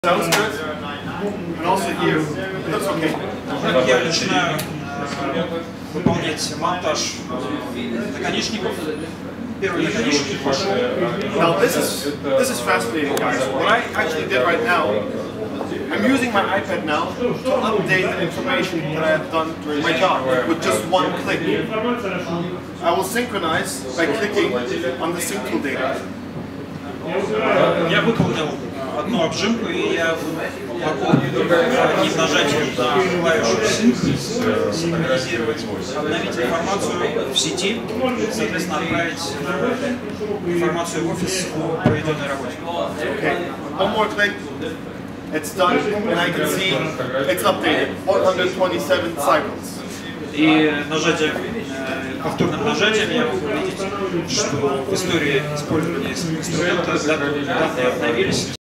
Sounds good. And also here, it looks okay. Я начинаю выполнять монтаж наконечников. Первый наконечник пошел. Now this is fascinating, guys. What I actually did right now, I'm using my iPad now to update the information that I have done during my job with just one click. I will synchronize by clicking on the sync tool data. Я выполнил одну обжимку, и я могу одним нажатием на клавишу Sync синхронизировать, обновить информацию в сети, соответственно, отправить информацию в офис о проведенной работе. Okay. One more click. It's done, and I can see it's updated. 127 cycles. И повторным нажатием я могу видеть, что в истории использования инструмента данные обновились.